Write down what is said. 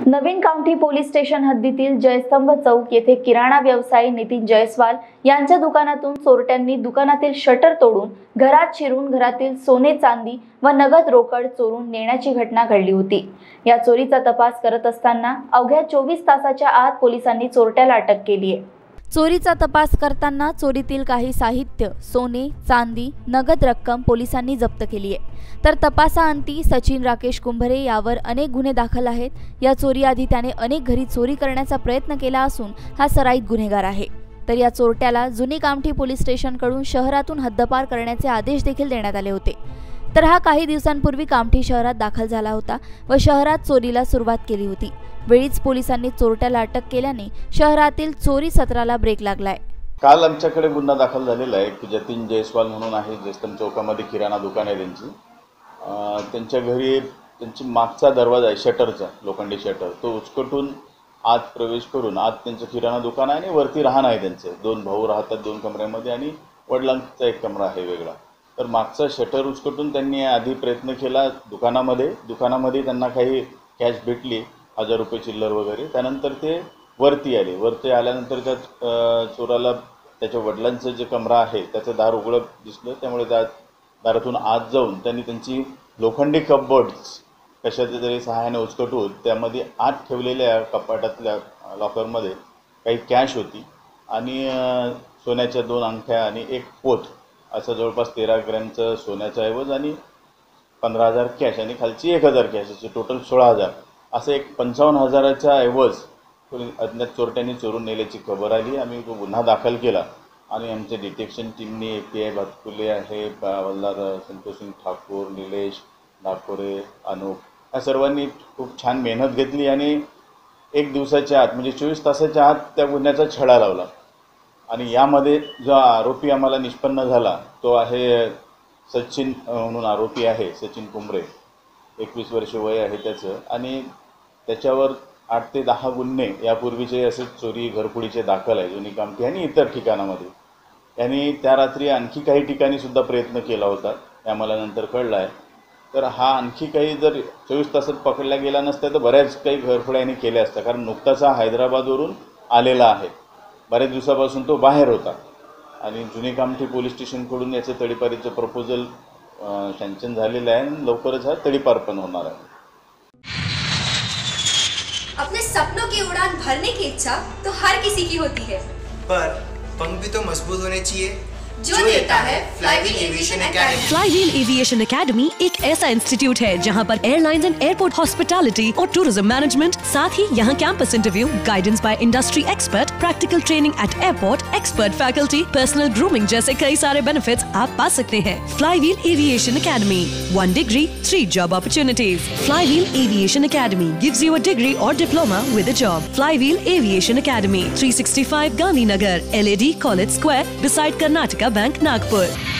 नवीन county police station हद्दीतील जयस्तंभ चौक येथे किराणा व्यवसायी नितीन जयस्वाल यांच्या दुकानातून चोरट्यांनी दुकानातील शटर तोडून घरात शिरून घरातील सोने चांदी व नगद रोकड चोरून नेण्याची घटना घडली होती। या चोरीचा तपास करत असताना अवघ्या 24 तासाच्या आत पोलिसांनी चोरट्याला अटक केली आहे। चोरीचा तपास करताना चोरीतील काही साहित्य, सोने, चांदी, नगद रक्कम पोलिसांनी जप्त केली आहे। तर तपासाअंती सचिन राकेश कुंभरे यावर अनेक गुन्हे दाखल आहेत। या चोरीआधी त्याने अनेक घरी चोरी करण्याचा प्रयत्न केला असून हा सराईत गुन्हेगार आहे। तर या चोरट्याला जुनी कामठी पोलीस स्टेशनकडून शहरातून हद्दपार करण्याचे आदेश देखील देण्यात आले होते। तर हा काही दिवसांपूर्वी कामठी शहरात दाखल झाला होता व शहरात चोरीला सुरुवात केली होती। वेळीच पोलिसांनी चोरट्याला अटक केल्याने शहरातील चोरी सत्राला ब्रेक लागलाय। काल आमच्याकडे गुन्हा दाखल झालेला आहे की जतीन जयस्वाल म्हणून आहे, जयस्तंभ चौकामध्ये किराणा दुकान आहे त्यांची। त्यांच्या घरी त्यांची मागचा दरवाजा आहे शटरचा, लोखंडी शटर, तो उचकटून आत प्रवेश करून आत त्यांचं किराणा दुकान आहे आणि वरती राहणं आहे त्यांचे। 2 भाऊ राहतात 2 कमऱ्यामध्ये आणि वडिलांचा एक कमरा आहे वेगळा। तर मागचा शटर उचकटून त्यांनी आधी प्रयत्न केला दुकानामध्ये त्यांना काही कॅश भेटली, 1000 रुपये चिल्लर वगैरे। त्यानंतर ते वरती आले। वरती आल्यानंतर त्या चोराला त्याच्या वडिलांचं जे कमरा आहे त्याचं दार उघडं दिसलं, त्यामुळे त्या दारातून आत जाऊन त्यांनी त्यांची लोखंडी कपबोर्ड्स कशाच्या तरी सहाय्याने उचकटून त्यामध्ये आत ठेवलेल्या कपाटातल्या लॉकरमध्ये काही कॅश होती आणि सोन्याच्या 2 अंगठ्या आणि 1 पोत, असं जवळपास 13 ग्रॅमचं सोन्याचा ऐवज आणि 15,000 कॅश आणि खालची 1,000 कॅश, असे टोटल 16,000, असं एक 55,000चा ऐवज अज्ञात चोरट्यांनी चोरून नेल्याची खबर आली। आम्ही तो गुन्हा दाखल केला आणि आमच्या डिटेक्शन टीमने API भातकुले आहे, वल्लार संतोषसिंग ठाकूर, निलेश नागपुरे, अनूप, या सर्वांनी खूप छान मेहनत घेतली आणि 1 दिवसाच्या आत म्हणजे 24 तासाच्या आत त्या गुन्ह्याचा छडा लावला। आणि यामध्ये जो आरोपी आम्हाला निष्पन्न झाला तो आहे सचिन म्हणून आरोपी आहे, सचिन कुंभरे, 21 वर्ष वय आहे त्याचं। आणि त्याच्यावर 8 ते 10 गुन्हे यापूर्वीचे असे चोरी घरफोडीचे दाखल आहे जुनी कामठी आणि इतर ठिकाणामध्ये। यांनी त्या रात्री आणखी काही ठिकाणी सुद्धा प्रयत्न केला होता, हे आम्हाला नंतर कळलं आहे। तर हा आणखी काही जर 24 तासात पकडला गेला नसता तर बऱ्याच काही घरफोड्या यांनी केल्या असत्या, कारण नुकताच हा हैदराबादवरून आलेला आहे। बऱ्याच दिवसापासून तो बाहेर होता आणि जुनी कामठी पोलीस स्टेशनकडून याचं तडीपारीचं प्रपोजल सँक्शन झालेलं आहे आणि लवकरच हा तडीपार पण होणार आहे। अपने सपनों की उड़ान भरने की इच्छा तो हर किसी की होती है, पर पंख भी तो मजबूत होने चाहिए जो देता है Flywheel aviation academy. Flywheel aviation academy एक ऐसा इंस्टीट्यूट है जहां पर एयरलाइंस एंड एयरपोर्ट हॉस्पिटैलिटी और टूरिज्म मैनेजमेंट, साथ ही यहां campus interview, guidance by industry expert, practical training at airport, expert faculty, personal grooming जैसे कई सारे बेनिफिट्स आप पा सकते हैं। Flywheel aviation academy, 1 degree, 3 job opportunities। Flywheel aviation academy gives you a degree or diploma with a job। Flywheel aviation academy, 365 Gandhinagar, LAD College Square, beside Karnataka Bank, Nagpur।